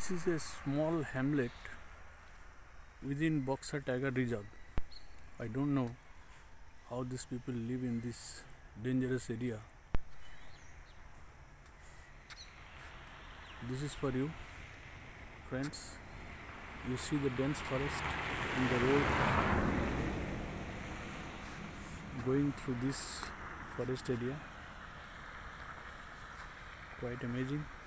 This is a small hamlet within Boxer Tiger Reserve. I don't know how these people live in this dangerous area. This is for you, friends. You see the dense forest in the road going through this forest area. Quite amazing.